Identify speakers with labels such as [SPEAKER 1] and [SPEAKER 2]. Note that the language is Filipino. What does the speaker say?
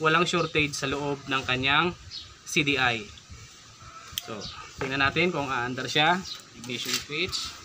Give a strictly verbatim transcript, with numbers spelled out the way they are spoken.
[SPEAKER 1] walang shortage sa loob ng kanyang C D I. So, tingnan natin kung aandar siya. Ignition switch.